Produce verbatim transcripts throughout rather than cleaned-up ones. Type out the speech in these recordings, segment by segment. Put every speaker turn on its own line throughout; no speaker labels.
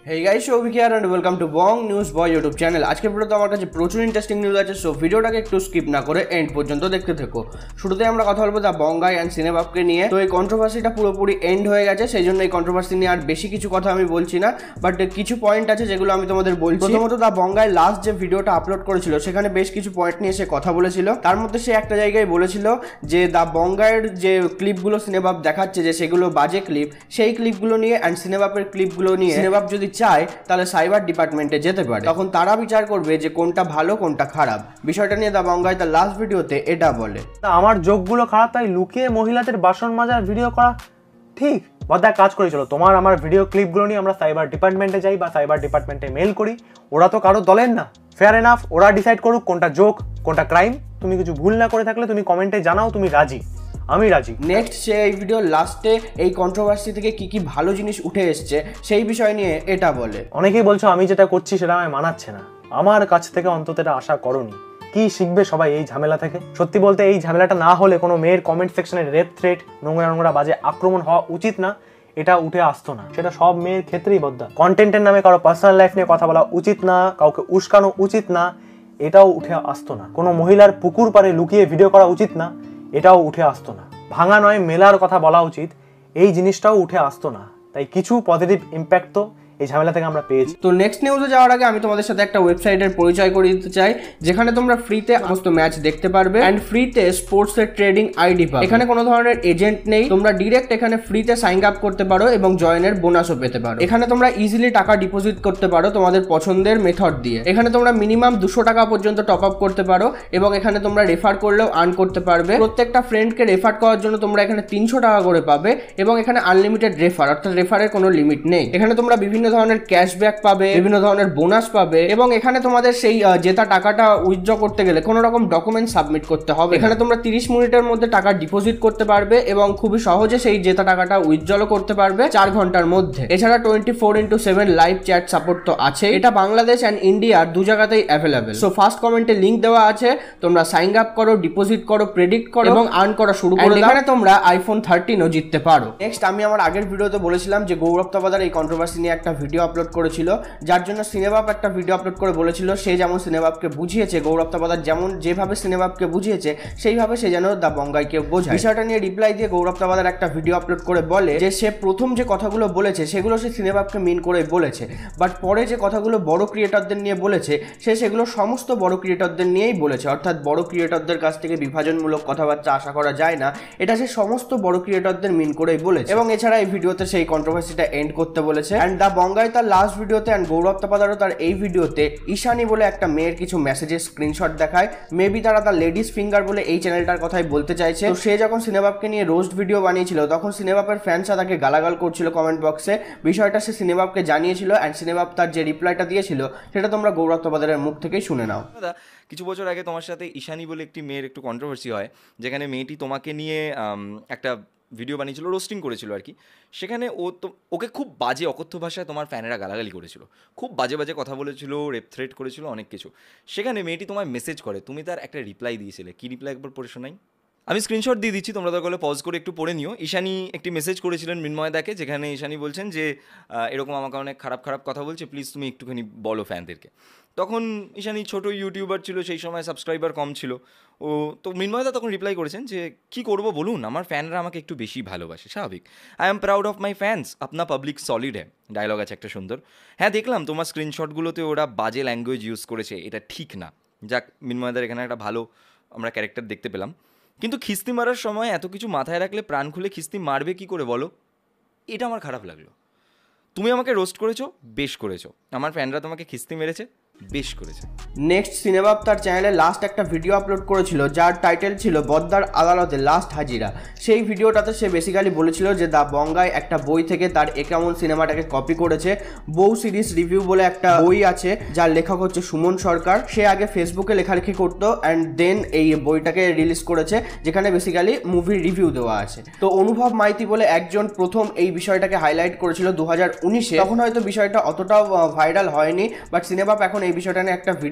Hey guys, Shobhik here and welcome to Bong News Boy YouTube channel. আজকে ভিডিওতে আমার কাছে প্রচুর ইন্টারেস্টিং নিউজ আছে, সো ভিডিওটাকে একটু স্কিপ না করে এন্ড পর্যন্ত দেখতে থেকো। শুরুতে আমরা কথা বলবো দা বঙ্গাই অ্যান্ড সিনেবাবকে নিয়ে। তো এই কন্ট্রোভার্সিটা পুরোপুরি এন্ড হয়ে গেছে, সেই জন্য এই কন্ট্রোভার্সি নিয়ে আর বেশি কিছু কথা আমি বলছি না, বাট কিছু পয়েন্ট আছে যেগুলো আমি তোমাদের বলছি। প্রথমত দা বঙ্গাই লাস্ট যে ভিডিওটা আপলোড করেছিল সেখানে বেশ কিছু পয়েন্ট নিয়ে সে কথা বলেছিল। তার মধ্যে সে একটা জায়গায় বলেছিল যে দা বঙ্গাইয়ের যে ক্লিপগুলো সিনেবাব দেখাচ্ছে যে সেগুলো বাজে ক্লিপ, সেই ক্লিপগুলো নিয়ে অ্যান্ড সিনেবাবের ক্লিপগুলো নিয়ে সিনেবাব যদি চায় তাহলে সাইবার ডিপার্টমেন্টে যেতে পারে, তখন তারা বিচার করবে যে কোনটা ভালো কোনটা খারাপ। বিষয়টা নিয়ে দা বঙ্গাই তার লাস্ট ভিডিওতে এটা বলে,
আমার যোগগুলো খারাপ তাই লুকিয়ে মহিলাদের বাসন মাজার ভিডিও করা ঠিক বদ্দা কাজ করেছিল। তোমার আমার ভিডিও ক্লিপগুলো নিয়ে আমরা সাইবার ডিপার্টমেন্টে যাই বা সাইবার ডিপার্টমেন্টে মেল করি, ওরা তো কারো দলের না। ফেয়ার এনাফ, ওরা ডিসাইড করুক কোনটা জোক কোনটা ক্রাইম। তুমি কিছু ভুল না করে থাকলে তুমি কমেন্টে জানাও তুমি রাজি, আমি রাজি।
নেক্সট সে এই ভিডিওর লাস্টে এই কন্ট্রোভার্সি থেকে কি কি ভালো জিনিস উঠে এসছে সেই বিষয় নিয়ে এটা বলে।
অনেকেই বলছো আমি যেটা করছি সেটা আমায় মানাচ্ছে না, আমার কাছ থেকে অন্তত এটা আশা করোনি। কি শিখবে সবাই এই ঝামেলা থেকে? সত্যি বলতে এই ঝামেলাটা না হলে কোনো মেয়ের কমেন্ট সেকশনে রেপ থ্রেট, নোংরা নোংরা বাজে আক্রমণ হওয়া উচিত না, এটা উঠে আসতো না। সেটা সব মেয়ের ক্ষেত্রেই বদ্দা। কন্টেন্টের নামে কারো পার্সোনাল লাইফ নিয়ে কথা বলা উচিত না, কাউকে উস্কানো উচিত না, এটাও উঠে আসতো না। কোনো মহিলার পুকুর পাড়ে লুকিয়ে ভিডিও করা উচিত না, এটাও উঠে আসতো না। ভাঙা নয় মেলার কথা বলা উচিত, এই জিনিসটাও উঠে আসতো না। তাই কিছু পজিটিভ ইম্প্যাক্ট তো এই ঝামেলা থেকে আমরা পেয়েছি।
তো নেক্সট নিউজে যাওয়ার আগে আমি তোমাদের সাথে একটা ওয়েবসাইটের পরিচয় করে দিতে চাই, যেখানে তোমরা ফ্রিতে সমস্ত ম্যাচ দেখতে পারবে এন্ড ফ্রিতে স্পোর্টস এর ট্রেডিং আইডি পাবে। এখানে কোনো ধরনের এজেন্ট নেই, তোমরা ডাইরেক্ট এখানে ফ্রিতে সাইন আপ করতে পারো এবং জয়েনের বোনাসও পেতে পারো। এখানে তোমরা ইজিলি টাকা ডিপোজিট করতে পারো তোমাদের পছন্দের মেথড দিয়ে। এখানে তোমরা মিনিমাম দুশো টাকা পর্যন্ত টপ আপ করতে পারো এবং এখানে তোমরা রেফার করলেও আর্ন করতে পারবে। প্রত্যেকটা ফ্রেন্ডকে রেফার করার জন্য তোমরা এখানে তিনশো টাকা করে পাবে এবং এখানে আনলিমিটেড রেফার, অর্থাৎ রেফারের কোনো লিমিট নেই। এখানে তোমরা বিভিন্ন ধরনের ক্যাশব্যাক পাবে, বিভিন্ন ধরনের বোনাস পাবে এবং এখানে তোমাদের সেই জেতা টাকাটা উইথড্র করতে গেলে কোনো রকম ডকুমেন্ট সাবমিট করতে হবে। এখানে তোমরা তিরিশ মিনিটের মধ্যে টাকা ডিপোজিট করতে পারবে এবং খুবই সহজে সেই জেতা টাকাটা উইথড্র করতে পারবে চার ঘন্টার মধ্যে। এছাড়া twenty four into seven live chat support তো আছে। এটা বাংলাদেশ অ্যান্ড ইন্ডিয়ার দু জায়গাতেই অ্যাভেলেবেল। সো ফার্স্ট কমেন্টে লিঙ্ক দেওয়া আছে, তোমরা সাইন আপ করো, ডিপোজিট করো, প্রেডিক্ট করো এবং আর্ন করা শুরু করো। এখানে তোমরা আইফোন থার্টিনও জিততে পারো। নেক্সট আমি আমার আগের ভিডিওতে বলেছিলাম যে গৌরব তবাদার এই কন্ট্রোভার্সি নিয়ে একটা ভিডিও আপলোড করেছিল, যার জন্য সিনেবাব একটা ভিডিও আপলোড করে বলেছিল সে যেমন সিনেবাবকে বুঝিয়েছে, গৌরব তবাদার যেমন যেভাবে সিনেবাবকে বুঝিয়েছে সেইভাবে সে যেন দা বঙ্গাইকে বোঝায়। বিষয়টা নিয়ে রিপ্লাই দিয়ে গৌরব তবাদার একটা ভিডিও আপলোড করে বলে যে সে প্রথম যে কথাগুলো বলেছে সেগুলো সে সিনেবাবকে মিন করে বলেছে, বাট পরে যে কথাগুলো বড় ক্রিয়েটরদের নিয়ে বলেছে সে সেগুলো সমস্ত বড় ক্রিয়েটরদের নিয়েই বলেছে। অর্থাৎ বড় ক্রিয়েটরদের কাছ থেকে বিভাজনমূলক কথাবার্তা আশা করা যায় না, এটা সে সমস্ত বড় ক্রিয়েটরদের মিন করেই বলেছে। এবং এছাড়া এই ভিডিওতে সেই কন্ট্রোভার্সিটা এন্ড করতে বলেছে। অ্যান্ড দা বঙ্গাই তার লাস্ট ভিডিওতে অ্যান্ড গৌরব তপাদারও তার এই ভিডিওতে ঈশানী বলে একটা মেয়ের কিছু মেসেজের স্ক্রিনশট দেখায়। মেবি তারা তার লেডিস ফিঙ্গার বলে এই চ্যানেলটার কথাই বলতে চাইছে। তো সে যখন সিনেবাবকে নিয়ে রোস্ট ভিডিও বানিয়েছিল তখন সিনেবাবের ফ্যান্সরা তাকে গালাগাল করছিল কমেন্ট বক্সে। বিষয়টা সে সিনেবাবকে জানিয়েছিল অ্যান্ড সিনেবাব তার যে রিপ্লাইটা দিয়েছিল সেটা তোমরা গৌরব তপাদারের মুখ থেকেই শুনে নাও।
কিছু বছর আগে তোমার সাথে ঈশানী বলে একটি মেয়ের একটু কন্ট্রোভার্সি হয়, যেখানে মেয়েটি তোমাকে নিয়ে একটা ভিডিও বানিয়েছিল, রোস্টিং করেছিল আর কি। সেখানে ও তো ওকে খুব বাজে অকথ্য ভাষায় তোমার ফ্যানেরা গালাগালি করেছিল, খুব বাজে বাজে কথা বলেছিল, রেপ থ্রেট করেছিল, অনেক কিছু। সেখানে মেয়েটি তোমায় মেসেজ করে, তুমি তার একটা রিপ্লাই দিয়েছিলে। কী রিপ্লাই একবার পড়ে শোনাই? আমি স্ক্রিনশট দিয়ে দিচ্ছি, তোমরা দরকার হলে পজ করে একটু পড়ে নিও। ঈশানী একটি মেসেজ করেছিলেন মৃন্ময়দাকে, যেখানে ঈশানী বলছেন যে এরকম আমাকে অনেক খারাপ খারাপ কথা বলছে, প্লিজ তুমি একটুখানি বলো ফ্যানদেরকে। তখন ঈশানী ছোটো ইউটিউবার ছিল, সেই সময় সাবস্ক্রাইবার কম ছিল। ও তো মৃন্ময়দা তখন রিপ্লাই করেছেন যে কী করবো বলুন, আমার ফ্যানরা আমাকে একটু বেশি ভালোবাসে, স্বাভাবিক। I am proud of my fans, আপনা পাবলিক সলিড হ্যাঁ। ডায়লগ আছে একটা সুন্দর। হ্যাঁ দেখলাম তোমার স্ক্রিনশটগুলোতে ওরা বাজে ল্যাঙ্গুয়েজ ইউজ করেছে, এটা ঠিক না। যাক, মৃন্ময়দার এখানে একটা ভালো আমরা ক্যারেক্টার দেখতে পেলাম। কিন্তু খিস্তি মারার সময় এত কিছু মাথায় রাখলে প্রাণ খুলে খিস্তি মারবে কি করে বলো? এটা আমার খারাপ লাগলো। তুমি আমাকে রোস্ট করেছো, বেশ করেছো। আমার ফ্যানরা তোমাকে খিস্তি মেরেছে, বেশ করেছে।
নেক্সট সিনেবাব তার চ্যানেলে লাস্ট একটা ভিডিও আপলোড করেছিল যার টাইটেল ছিল বদ্দার আদালতে লাস্ট হাজিরা। সেই ভিডিওটাতে সে বেসিক্যালি বলেছিল যে দা বঙ্গাই একটা বই থেকে তার একামন সিনেমাটাকে কপি করেছে। বউ সিরিজ রিভিউ বলে একটা বই আছে যার লেখক হচ্ছে সুমন সরকার। সে আগে ফেসবুকে লেখালেখি করতো অ্যান্ড দেন এই বইটাকে রিলিজ করেছে, যেখানে বেসিক্যালি মুভির রিভিউ দেওয়া আছে। তো অনুভব মাইতি বলে একজন প্রথম এই বিষয়টাকে হাইলাইট করেছিল দু হাজার উনিশে। তখন হয়তো বিষয়টা অতটাও ভাইরাল হয়নি, বাট সিনেবাব এখন এই বিষয়টা নিয়ে একটা ভিডিও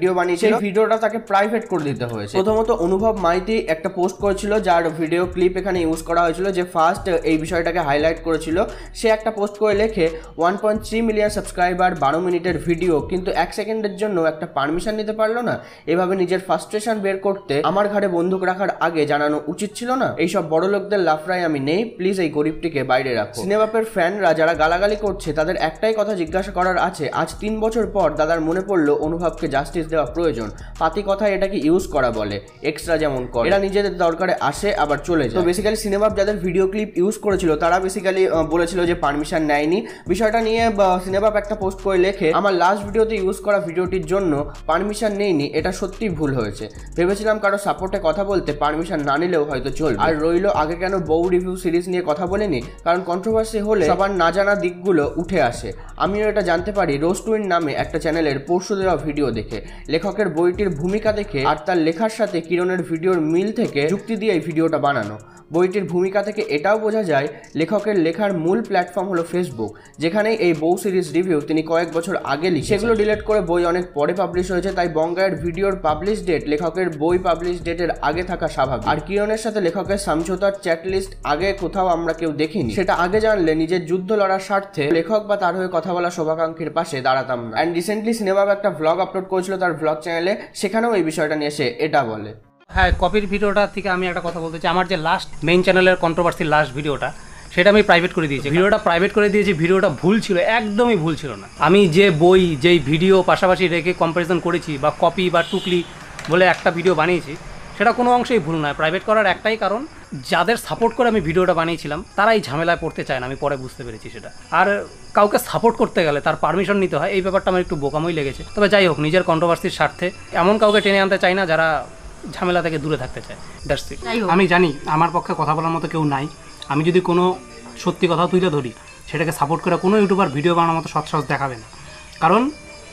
ভিডিও বানিয়েছিল, সেই ভিডিওটা তাকে প্রাইভেট করে দিতে হয়েছে। প্রথমত অনুভব মাইতি একটা পোস্ট করেছিল যার ভিডিও ক্লিপ এখানে ইউজ করা হয়েছিল, যে ফার্স্ট এই বিষয়টাকে হাইলাইট করেছিল। সে একটা পোস্ট করে লেখে one point three million subscriber, বারো মিনিটের ভিডিও, কিন্তু এক সেকেন্ডের জন্য একটা পারমিশন নিতে পারলো না। এভাবে নিজের ফ্রাস্ট্রেশন বের করতে আমার ঘাড়ে বন্দুক রাখার আগে জানানো উচিত ছিল না? এইসব বড় লোকদের লাফরায় আমি নেই, প্লিজ এই গরিবটিকে বাইরে রাখো। সিনেবাপের ফ্যানরা যারা গালাগালি করছে তাদের একটাই কথা জিজ্ঞাসা করার আছে, আজ তিন বছর পর দাদার মনে পড়লো অনুভবকে জাস্টিস দেওয়া প্রয়োজন। পাতি কথায় এটাকে ইউজ করা বলে, এক্সট্রা যেমন করে। এরা নিজেদের দরকারে আসে আবার চলে যায়। তো বেসিক্যালি সিনেবাপ যাদের ভিডিও ক্লিপ ইউজ করেছিল তারা বেসিক্যালি বলেছিল যে পারমিশন নেয়নি। বিষয়টা নিয়ে সিনেবাপ একটা পোস্ট করে লেখে, আমার লাস্ট ভিডিওতে ইউজ করা ভিডিওটির জন্য পারমিশন নেইনি, এটা সত্যি ভুল হয়েছে। ভেবেছিলাম কারো সাপোর্টে কথা বলতে, পারমিশন না নিলেও হয়তো চলবে। আর রইলো আগে কেন বউ রিভিউ সিরিজ নিয়ে কথা বলিনি, কারণ কন্ট্রোভার্সি হলে সবার না জানা দিকগুলো উঠে আসে। আমিও এটা জানতে পারি রোস্টউইন নামে একটা চ্যানেলের পরশু দেওয়া ভিডিও দেখে, লেখকের বইটির ভূমিকা দেখে আর তার লেখার সাথে কিরণের ভিডিওর মিল থেকে যুক্তি দিয়ে এই ভিডিওটা বানানো। বইটির ভূমিকা থেকে এটাও বোঝা যায় লেখকের লেখার মূল প্ল্যাটফর্ম হলো ফেসবুক, যেখানেই এই বউ সিরিজ রিভিউ তিনি কয়েক বছর আগে লিখে, সেগুলো ডিলিট করে বই অনেক পরে পাবলিশ হয়েছে। তাই বঙ্গায়ের ভিডিওর পাবলিশ ডেট লেখকের বই পাবলিশ ডেটের আগে থাকা স্বাভাবিক। আর কিরণের সাথে লেখকের সমঝোতার চ্যাট লিস্ট আগে কোথাও আমরা কেউ দেখিনি। সেটা আগে জানলে নিজের যুদ্ধ লড়ার স্বার্থে লেখক বা তার হয়ে কথা বলা শুভাকাঙ্ক্ষীর পাশে দাঁড়াতাম না। অ্যান্ড রিসেন্টলি সিনেবাব একটা ভ্লগ আপলোড করেছিল তার ভ্লগ চ্যানেলে, সেখানেও এই বিষয়টা নিয়ে সে এটা বলে।
হ্যাঁ, কপির ভিডিওটা থেকে আমি একটা কথা বলতে চাই। আমার যে লাস্ট মেইন চ্যানেলের কন্ট্রোভার্সির লাস্ট ভিডিওটা, সেটা আমি প্রাইভেট করে দিয়েছি। ভিডিওটা প্রাইভেট করে দিয়েছি, ভিডিওটা ভুল ছিল, একদমই ভুল ছিল না। আমি যে বই যেই ভিডিও পাশাপাশি রেখে কম্প্যারিজন করেছি বা কপি বা টুকলি বলে একটা ভিডিও বানিয়েছি, সেটা কোনো অংশেই ভুল নয়। প্রাইভেট করার একটাই কারণ, যাদের সাপোর্ট করে আমি ভিডিওটা বানিয়েছিলাম তারা এই ঝামেলায় পড়তে চায় না, আমি পরে বুঝতে পেরেছি সেটা। আর কাউকে সাপোর্ট করতে গেলে তার পারমিশন নিতে হয়, এই ব্যাপারটা আমার একটু বোকামই লেগেছে। তবে যাই হোক, নিজের কন্ট্রোভার্সির স্বার্থে এমন কাউকে টেনে আনতে চাই না যারা ঝামেলা থেকে দূরে থাকতে চায়। That's it. আমি জানি আমার পক্ষে কথা বলার মতো কেউ নাই। আমি যদি কোনো সত্যি কথা তুলে ধরি, সেটাকে সাপোর্ট করে কোনো ইউটিউবার ভিডিও বানানোর মতো সৎসাহস দেখাবে না। কারণ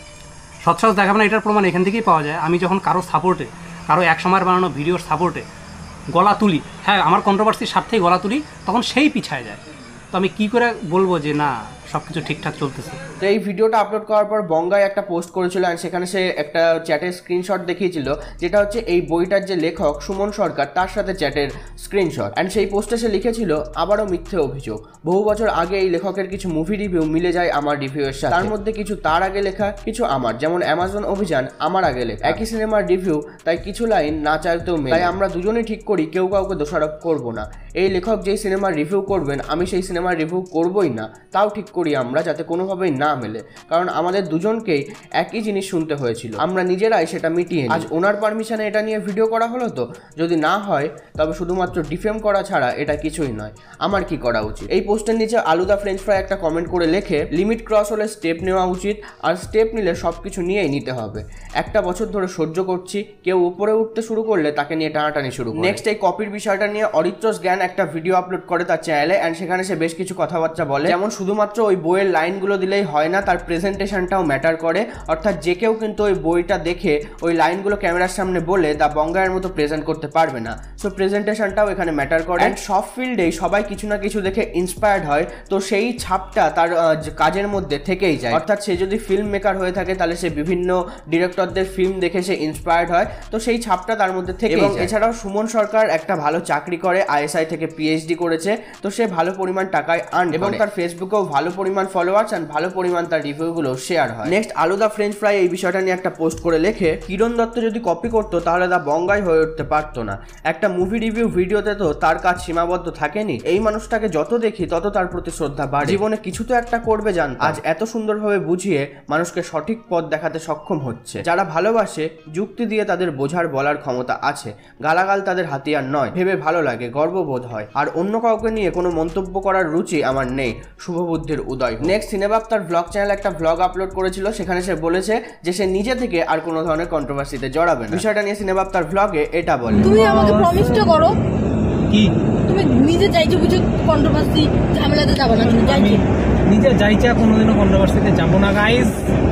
সৎসাহস দেখাবে না এটার প্রমাণ এখান থেকেই পাওয়া যায়। আমি যখন কারো সাপোর্টে, কারো এক সময়ের বানানো ভিডিওর সাপোর্টে গলা তুলি, হ্যাঁ আমার কন্ট্রোভার্সির স্বার্থেই গলা তুলি, তখন সেই পিছায় যায়। তো আমি কী করে বলবো যে না সব কিছু ঠিকঠাক চলতেছে?
তো এই ভিডিওটা আপলোড করার পর বঙ্গাই একটা পোস্ট করেছিল, আর সেখানে সে একটা চ্যাটের স্ক্রিনশট দেখিয়েছিল, যেটা হচ্ছে এই বইটার যে লেখক সুমন সরকার তার সাথে চ্যাটের স্ক্রিনশট। অ্যান্ড সেই পোস্টে সে লিখেছিল, আবারও মিথ্যে অভিযোগ, বহু বছর আগে এই লেখকের কিছু মুভি রিভিউ মিলে যায় আমার রিভিউয়ের সাথে, তার মধ্যে কিছু তার আগে লেখা, কিছু আমার, যেমন অ্যামাজন অভিযান আমার আগে লেখা, একই সিনেমার রিভিউ, তাই কিছু লাইন না চাইতেও মেলে। তাই আমরা দুজনেই ঠিক করি কেউ কাউকে দোষারোপ করব না। এই লেখক যেই সিনেমার রিভিউ করবেন আমি সেই সিনেমার রিভিউ করবই না, তাও ঠিক করি আমরা, যাতে কোনোভাবেই না মেলে, কারণ আমাদের দুজনকেই একই জিনিস শুনতে হয়েছিল, আমরা নিজেরাই সেটা মিটিয়ে নিই। আজ ওনার পারমিশনে এটা নিয়ে ভিডিও করা হলো, তো যদি না হয় তবে শুধুমাত্র ডিফেম করা ছাড়া এটা কিছুই নয়। আমার কি করা উচিত? এই পোস্টের নিচে আলুদা ফ্রেঞ্চ ফ্রাই একটা কমেন্ট করে লেখে, লিমিট ক্রস হলে স্টেপ নেওয়া উচিত, আর স্টেপ নিলে সব কিছু নিয়েই নিতে হবে। একটা বছর ধরে সহ্য করছি, কেউ উপরে উঠতে শুরু করলে তাকে নিয়ে টানাটানি শুরু করে। নেক্সট এই কপির বিষয়টা নিয়ে অরিত্রস জ্ঞান একটা ভিডিও আপলোড করে তার চ্যানেলে, অ্যান্ড সেখানে সে বেশ কিছু কথাবার্তা বলে, যেমন শুধুমাত্র ওই বইয়ের লাইনগুলো দিলেই হয় না, তার প্রেজেন্টেশনটাও ম্যাটার করে। অর্থাৎ যে কেউ কিন্তু ওই বইটা দেখে ওই লাইনগুলো ক্যামেরার সামনে বলে দা বঙ্গায়ের মতো প্রেজেন্ট করতে পারবে না। সো প্রেজেন্টেশনটাও এখানে ম্যাটার করে। অ্যান্ড সব ফিল্ডেই সবাই কিছু না কিছু দেখে ইন্সপায়ার্ড হয়, তো সেই ছাপটা তার কাজের মধ্যে থেকেই যায়। অর্থাৎ সে যদি ফিল্ম মেকার হয়ে থাকে তাহলে সে বিভিন্ন ডিরেক্টরদের ফিল্ম দেখে সে ইন্সপায়ার্ড হয়, তো সেই ছাপটা তার মধ্যে থেকে। এবং এছাড়াও সুমন সরকার একটা ভালো চাকরি করে, আইএসআই থেকে পিএইচডি করেছে, তো সে ভালো পরিমাণ টাকায় আর্ন, এবং তার ফেসবুকেও ভালো পরিমাণ ফলোয়ার্স অ্যান্ড ভালো পরিমাণ তার রিভিউগুলো শেয়ার হয়। নেক্সট আলুদা ফ্রেঞ্চ ফ্রাই এই বিষয়টা নিয়ে একটা পোস্ট করে লেখে, কিরণ দত্ত যদি কপি করতো তাহলে দা বঙ্গাই হয়ে উঠতে পারতো না। একটা মুভি রিভিউ ভিডিওতে তো তার কাজ সীমাবদ্ধ থাকেনি। এই মানুষটাকে যত দেখি তত তার প্রতি শ্রদ্ধা বাড়ে, জীবনে কিছু তো একটা করবে জান। আজ এত সুন্দরভাবে বুঝিয়ে মানুষকে সঠিক পথ দেখাতে সক্ষম হচ্ছে। যারা ভালোবাসে যুক্তি দিয়ে তাদের বোঝার বলার ক্ষমতা আছে, গালাগাল তাদের হাতিয়ার নয়। ভেবে ভালো লাগে, গর্ববোধ হয়। আর অন্য কাউকে নিয়ে কোনো মন্তব্য করার রুচি আমার নেই। শুভবুদ্ধির উদয়। নেক্সট সিনেবাব তার ব্লগ চ্যানেল একটা ব্লগ আপলোড করেছিল, সেখানে সে বলেছে যে সে নিজে থেকে আর কোনো ধরনের কন্ট্রোভার্সিতে জড়াবে না। বিষয়টা নিয়ে সিনেবাব তার ব্লগে এটা বলে,
তুমি আমাকে প্রমিসটা করো
কি
তুমি নিজে চাইছো বুঝো কন্ট্রোভার্সি ঝামেলাতে যাবে না, তুমি চাইছো
নিজে যাইছা কোনোদিনও কন্ট্রোভার্সিতে যাব না গাইস।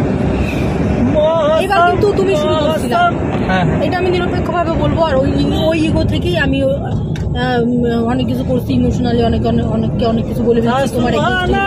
এবার কিন্তু তুমি শুরু করছিলা, এটা আমি নিরপেক্ষভাবে বলবো। আর ওই ওই ইগো থেকেই আমি অনেক কিছু করছি, ইমোশনালি অনেক অনেককে অনেক কিছু বলে ফেলছি তোমার।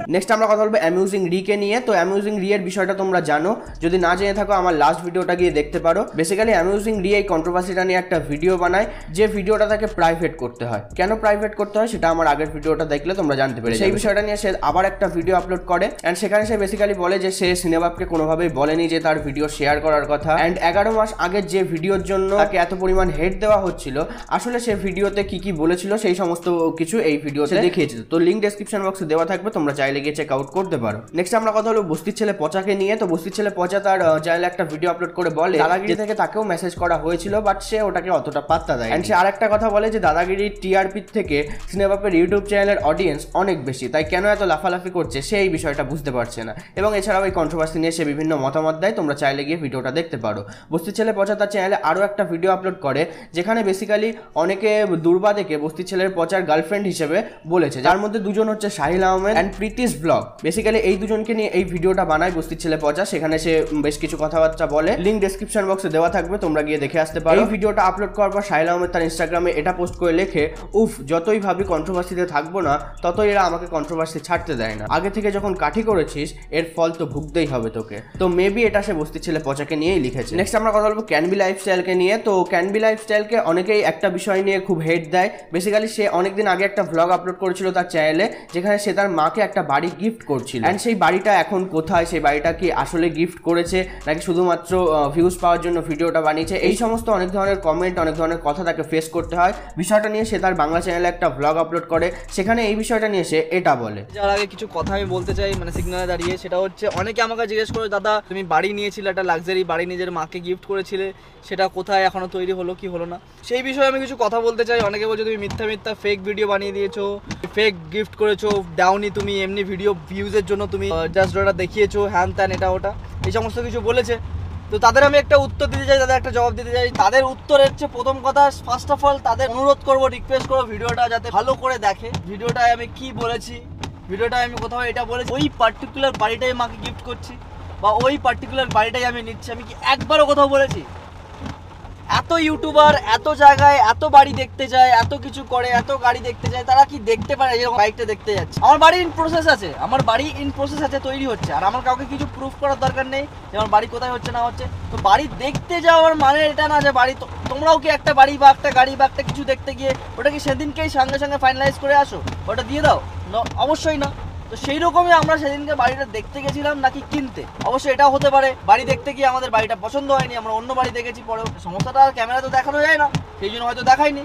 নেক্সট আমরা কথা বলবো অ্যামিউজিং রি কে নিয়ে। তো অ্যামিউজিং রি এর বিষয়টা তোমরা জানো, যদি না জেনে থাকো আমার লাস্ট ভিডিওটা গিয়ে দেখতে পারো। বেসিক্যালি অ্যামিউজিং রি এই কন্ট্রোভার্সিটা নিয়ে একটা ভিডিও বানায়, যে ভিডিওটা তাকে প্রাইভেট করতে হয়। কেন প্রাইভেট করতে হয় সেটা আমার আগের ভিডিওটা দেখলে তোমরা জানতে পেরে। সেই বিষয়টা নিয়ে সে আবার একটা ভিডিও আপলোড করে, অ্যান্ড সেখানে সে বেসিক্যালি বলে যে সে সিনেবাবকে কোনোভাবেই বলেনি যে তার ভিডিও শেয়ার করার কথা, অ্যান্ড এগারো মাস আগের যে ভিডিওর জন্য তাকে এত পরিমাণ হেট দেওয়া হচ্ছিল, আসলে সে ভিডিওতে কি কি বলেছিল সেই সমস্ত কিছু এই ভিডিওতে দেখিয়েছে। তো লিঙ্ক ডেসক্রিপশন বক্সে দেওয়া থাকবে, তোমরা চাইলে গিয়ে চেক আউট করতে পারো। নেক্সট আমরা কথা হলো বস্তির ছেলে পচাকে নিয়ে। তো বস্তির ছেলে পচা তার চ্যানেলে একটা ভিডিও আপলোড করে বলে দাদাগিরি থেকে তাকেও মেসেজ করা হয়েছিল, বাট সে ওটাকে অতটা পাত্তা দেয়। এন্ড সে আরেকটা কথা বলে যে দাদাগিরির টিআরপি থেকে সিনেবাপের ইউটিউব চ্যানেলের অডিয়েন্স অনেক বেশি, তাই কেন এত লাফালাফি করছে সে এই বিষয়টা বুঝতে পারছে না। এবং এছাড়াও এই কন্ট্রোভার্সি নিয়ে সে বিভিন্ন মতামত দেয়, তোমরা চাইলে গিয়ে ভিডিওটা দেখতে পারো। বস্তির ছেলে পচা তার চ্যানেলে আরও একটা ভিডিও আপলোড করে, যেখানে বেসিক্যালি অনেকে দুর্বাদেকে বস্তির ছেলের পচার গার্লফ্রেন্ড হিসেবে বলেছে, যার মধ্যে দুজন হচ্ছে Sahil Ahmed and Pritish blog. Basically এই দুজনকে নিয়ে এই ভিডিওটা বানায় বস্তির ছেলে পচা, সেখানে সে বেশ কিছু কথাবার্তা বলে। লিঙ্ক ডেসক্রিপশন বক্সে দেওয়া থাকবে, তোমরা গিয়ে দেখে আসতে পারো। এই ভিডিওটা আপলোড করার পর সাহিল আহমেদ তার ইনস্টাগ্রামে এটা পোস্ট করে লেখে, উফ যতই ভাবি কন্ট্রোভার্সিতে থাকবো না, ততই এরা আমাকে কন্ট্রোভার্সি ছাড়তে দেয় না। আগে থেকে যখন কাঠি করেছিস এর ফল তো ভুগতেই হবে তোকে। তো মেবি এটা সে বস্তির ছেলে পচাকে নিয়েই লিখেছে। নেক্সট আমরা কথা বলবো ক্যানবি লাইফস্টাইলকে নিয়ে। তো ক্যানবি লাইফস্টাইলকে অনেকেই একটা বিষয় নিয়ে খুব হেট দেয়। বেসিক্যালি সে অনেকদিন আগে একটা ভ্লগ আপলোড করেছিল তার চ্যানেলে, যেখানে সে তার মাকে একটা বাড়ি গিফট করছিল, অ্যান্ড সেই বাড়িটা এখন কোথায়, সেই বাড়িটা কি আসলে গিফট করেছে নাকি শুধুমাত্র ভিউজ পাওয়ার জন্য ভিডিওটা বানিয়েছে, এই সমস্ত অনেক ধরনের কমেন্ট, অনেক ধরনের কথা তাকে ফেস করতে হয়। বিষয়টা নিয়ে সে তার বাংলা চ্যানেলে একটা ভ্লগ আপলোড করে, সেখানে এই বিষয়টা নিয়ে সে এটা বলে।
যার আগে কিছু কথা আমি বলতে চাই, মানে সিগনালে দাঁড়িয়ে, সেটা হচ্ছে অনেকে আমাকে জিজ্ঞেস করে, দাদা তুমি বাড়ি নিয়েছিলে, একটা লাক্সারি বাড়ি নিজের মাকে গিফট করেছিলে, সেটা কোথায় এখনো তৈরি হলো কি হলো না, সেই বিষয়ে আমি কিছু কথা বলতে চাই। অনেকে বলছে তুমি মিথ্যা মিথ্যা ফেক ভিডিও বানিয়ে দিয়েছো, ফেক গিফট করেছো, দাওনি তুমি, এমনি ভিডিও ভিউজের জন্য তুমি জাস্ট ওটা দেখিয়েছো, হ্যান ত্যান এটা ওটা, এই সমস্ত কিছু বলেছে। তো তাদের আমি একটা উত্তর দিতে চাই, তাদের একটা জবাব দিতে চাই। তাদের উত্তর হচ্ছে, প্রথম কথা, ফার্স্ট অফ অল তাদের অনুরোধ করবো, রিকোয়েস্ট করবো ভিডিওটা যাতে ভালো করে দেখে। ভিডিওটায় আমি কি বলেছি, ভিডিওটায় আমি কোথাও এটা বলেছি ওই পার্টিকুলার বাড়িটাই মাকে গিফট করছি বা ওই পার্টিকুলার বাড়িটাই আমি নিচ্ছি, আমি কি একবারও কোথাও বলেছি? এত ইউটিউবার এত জায়গায় এত বাড়ি দেখতে যায়, এত কিছু করে, এত গাড়ি দেখতে যায়, তারা কি দেখতে পারে যেরকম বাইকটা দেখতে যাচ্ছে? আমার বাড়ি ইন প্রসেস আছে, আমার বাড়ি ইন প্রসেস আছে, তৈরি হচ্ছে, আর আমার কাউকে কিছু প্রুফ করার দরকার নেই যে আমার বাড়ি কোথায় হচ্ছে না হচ্ছে। তো বাড়ি দেখতে যাওয়ার মানে এটা না যে বাড়ি, তোমরাও কি একটা বাড়ি বা একটা গাড়ি বা একটা কিছু দেখতে গিয়ে ওটা কি সেদিনকেই সঙ্গে সঙ্গে ফাইনালাইজ করে আসো, ওটা দিয়ে দাও? অবশ্যই না। তো সেই রকমই আমরা সেদিনকে বাড়িটা দেখতে গেছিলাম নাকি কিনতে, অবশ্যই এটাও হতে পারে বাড়ি দেখতে গিয়ে আমাদের বাড়িটা পছন্দ হয়নি, আমরা অন্য বাড়ি দেখেছি, পরে সমস্যাটা আর ক্যামেরা তো দেখানো যায় না, সেই জন্য হয়তো দেখাইনি।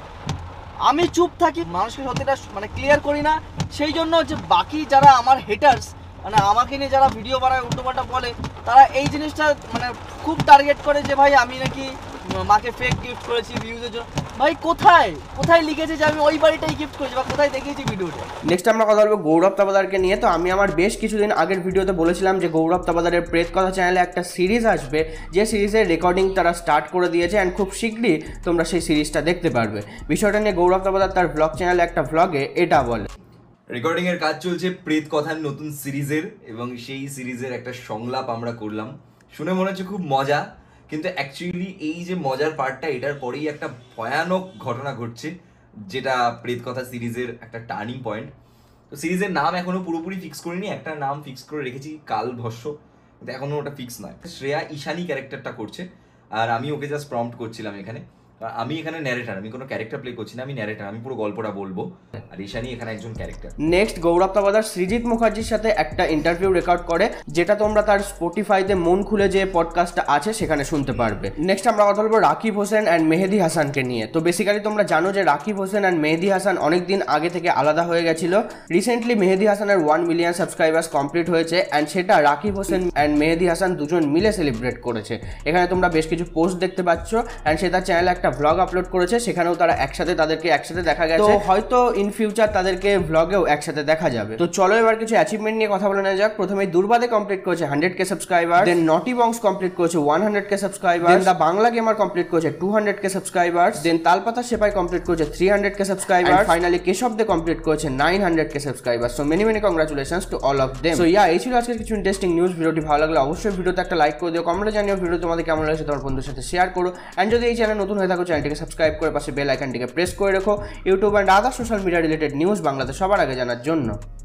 আমি চুপ থাকি, মানুষকে সত্যিটা মানে ক্লিয়ার করি না, সেই জন্য যে বাকি যারা আমার হেটার্স, মানে আমাকে নিয়ে যারা ভিডিও বানায় উল্টোপাল্টা বলে, তারা এই জিনিসটা মানে খুব টার্গেট করে যে ভাই আমি নাকি মাকে ফেক গিফট করেছি ভিউজের জন্য। ভাই কোথায় কোথায় লিখেছে যে আমি ওই বাড়িটাই গিফট করেছি বা কোথায় দেখিয়েছি ভিডিওটা?
নেক্সট আমরা কথা বলবো গৌরব তাবাদারকে নিয়ে। তো আমি আমার বেশ কিছুদিন আগের ভিডিওতে বলেছিলাম যে গৌরব তাবাদারের প্রেত কথা চ্যানেলে একটা সিরিজ আসবে, যে সিরিজের রেকর্ডিং তারা স্টার্ট করে দিয়েছে, অ্যান্ড খুব শীঘ্রই তোমরা সেই সিরিজটা দেখতে পারবে। বিষয়টা নিয়ে গৌরব তাবাদার তার ব্লগ চ্যানেলে একটা ব্লগে এটা বলে,
রেকর্ডিং এর কাজ চলছে প্রেত কথার নতুন সিরিজের, এবং সেই সিরিজের একটা সংলাপ আমরা করলাম। শুনে মনে হচ্ছে খুব মজা, কিন্তু অ্যাকচুয়ালি এই যে মজার পার্টটা, এটার পরেই একটা ভয়ানক ঘটনা ঘটছে, যেটা প্রেত কথা সিরিজের একটা টার্নিং পয়েন্ট। তো সিরিজের নাম এখনো পুরোপুরি ফিক্স করিনি, একটা নাম ফিক্স করে রেখেছি কাল ভস্য, কিন্তু এখনো ওটা ফিক্স নয়। শ্রেয়া ঈশানী ক্যারেক্টারটা করছে, আর আমি ওকে জাস্ট প্রম্পট করছিলাম এখানে। আমি এখানে ন্যারেটার, আমি কোনো ক্যারেক্টার প্লে করছি না, আমি ন্যারেটার, আমি পুরো গল্পটা বলবো, আর ঈশানী এখানে একজন ক্যারেক্টার।
নেক্সট গৌরব তাবাদার সৃজিত মুখার্জির সাথে একটা ইন্টারভিউ রেকর্ড করে, যেটা তোমরা তার স্পটিফাইতে মন খুলে যে পডকাস্টটা আছে সেখানে শুনতে পারবে। নেক্সট আমরা কথা বলবো রাকিব হোসেন অ্যান্ড মেহেদি হাসানকে নিয়ে। তো বেসিক্যালি তোমরা জানো যে রাকিব হোসেন অ্যান্ড মেহেদি হাসান অনেকদিন আগে থেকে আলাদা হয়ে গেছিল। রিসেন্টলি মেহেদি হাসানের ওয়ান মিলিয়ন সাবস্ক্রাইবার্স কমপ্লিট হয়েছে, অ্যান্ড সেটা রাকিব হোসেন অ্যান্ড মেহেদি হাসান দুজন মিলে সেলিব্রেট করেছে। এখানে তোমরা বেশ কিছু পোস্ট দেখতে পাচ্ছ, অ্যান্ড সে তার চ্যানেলে একটা ভ্লগ আপলোড করেছে, সেখানেও তারা একসাথে, তাদেরকে একসাথে দেখা গেছে। তো হয়তো ইন ফিউচার তাদেরকে ভ্লগেও একসাথে দেখা যাবে। তো চলো এবার কিছু অ্যাচিভমেন্ট নিয়ে কথা বলে নেওয়া যাক। প্রথমে দুর্বাদে কমপ্লিট করেছে hundred K subscriber, then naughty bongs complete করেছে one hundred K subscriber, then the Bangla gamer complete করেছে two hundred K subscriber, then Talpata Sepai complete করেছে three hundred K subscriber, finally Keshab Dey complete করেছে nine hundred K subscriber. So many many congratulations to all of them. So yeah, এই ছিল আজকের কিছু interesting news. ভিডিওটি ভালো লাগলে অবশ্যই ভিডিওতে একটা লাইক করে দিও, কমেন্টে জানিও ভিডিও তোমাদের কেমন লাগছে, তোমার বন্ধুদের সাথে শেয়ার করো, এন্ড যদি এই চ্যানেল নতুন হয়ে থাকো চ্যানেলটিকে সাবস্ক্রাইব করে পাশে বেল আইকনটিকে প্রেস করে রেখো YouTube and other social media related news বাংলাতে সবার আগে জানার জন্য।